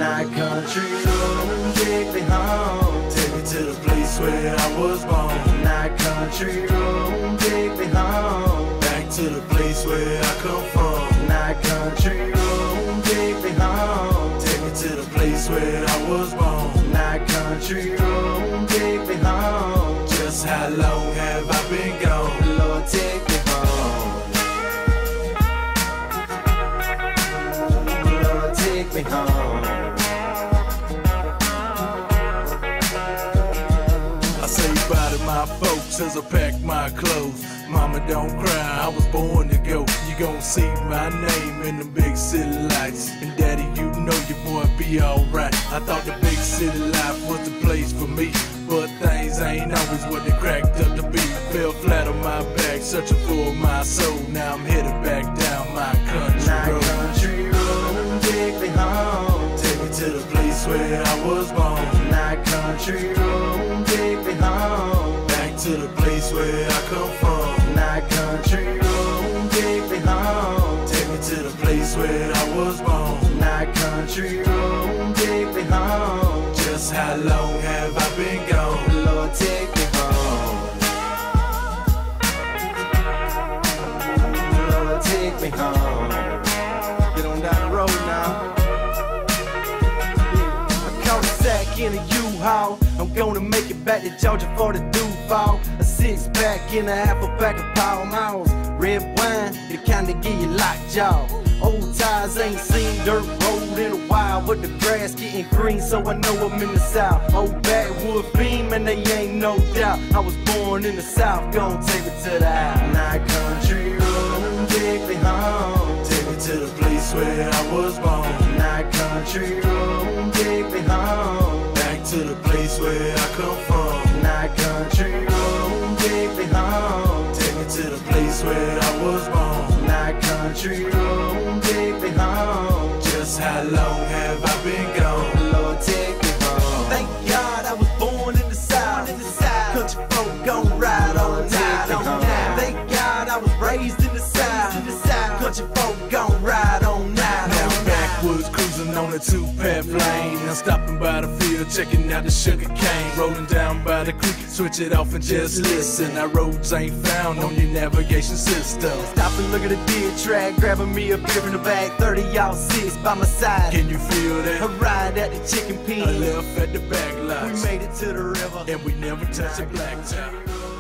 Night country road, take me home. Take me to the place where I was born. Night country road, take me home. Back to the place where I come from. Night country road, take me home. Take me to the place where I was born. Night country road, take me home. Just how long have I been gone? Lord, take me home. Lord, take me home. I say bye to my folks as I pack my clothes. Mama, don't cry, I was born to go. You gon' see my name in the big city lights. And daddy, you know your boy be alright. I thought the big city life was the place for me, but things ain't always what they cracked up to be. Fell flat on my back, searching for my soul. Now I'm headed back down my country road. Country road, take me home. Take me to the place where I was born. Night country road, take me home. Back to the place where I come from. Night country road, take me home. Take me to the place where I was born. Night country road, take me home. Just how long have I been gone? Lord, take me home. Lord, take me home. Get on down the road now. I caught a sack in a U-Haul. I'm gonna make it back to Georgia for the Duval. A 6-pack and a half a pack of Pall Malls. Red wine, the kind that give you lockjaw. Old tires, ain't seen dirt road in a while, but the grass getting green, so I know I'm in the South. Old backwood beam, and they ain't no doubt. I was born in the South, gon' take me to the house. Night country road, take me home. Take me to the place where I was born. Night country road, take me home. Back to the place where I come from. Night country road, take me home. Take me to the place where I was born. Night country road, take me home. Just how long have I been gone? Lord, take me home. Thank God I was born in the South. Country folk gon' ride all night. Thank God I was raised in the South. Country folk gon' ride all night. Now I'm backwoods cruising on a 2-path lane. I'm stopping by the field, checking out the sugar cane. Rolling down by the creek, switch it off and just listen. Our roads ain't found on your navigation system. Stop and look at the deer track, grabbing me a beer in the bag. 30 y'all 6 by my side. Can you feel that? A ride at the chicken pen. I left at the back lot. We made it to the river, and we never touched a blacktop.